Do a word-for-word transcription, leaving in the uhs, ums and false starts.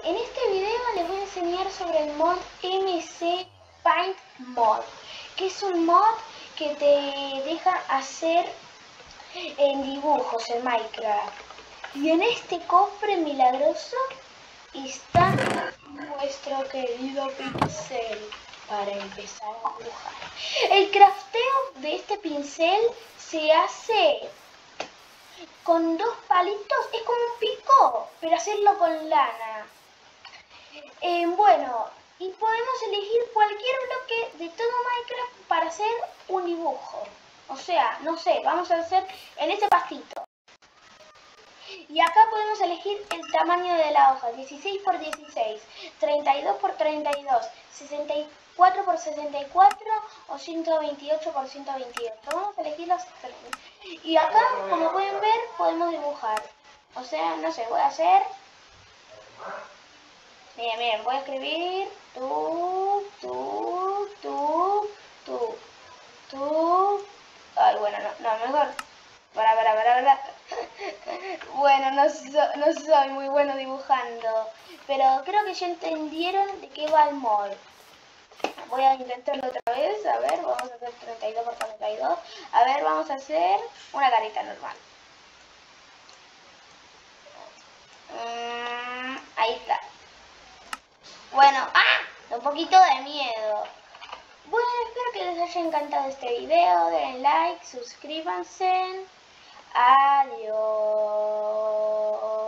En este video les voy a enseñar sobre el mod M C Paint Mod, que es un mod que te deja hacer en dibujos en Minecraft. Y en este cofre milagroso está nuestro querido pincel para empezar a dibujar. El crafteo de este pincel se hace con dos palitos, es como un pico, pero hacerlo con lana. Eh, bueno, y podemos elegir cualquier bloque de todo Minecraft para hacer un dibujo. O sea, no sé, vamos a hacer en este pastito. Y acá podemos elegir el tamaño de la hoja, dieciséis por dieciséis, treinta y dos por treinta y dos, sesenta y cuatro por sesenta y cuatro o ciento veintiocho por ciento veintiocho. Vamos a elegir los tres. Y acá, como pueden ver, podemos dibujar. O sea, no sé, voy a hacer... Miren, miren, voy a escribir tú, tú, tú, tú, tú. Ay, bueno, no, no, mejor. Para, para, para, para. Bueno, no, so, no soy muy bueno dibujando, pero creo que ya entendieron de qué va el mod. Voy a intentarlo otra vez, a ver, vamos a hacer treinta y dos por treinta y dos. A ver, vamos a hacer una carita normal. Mm, ahí está. Bueno, ¡ah! Un poquito de miedo. Bueno, espero que les haya encantado este video. Den like, suscríbanse. Adiós.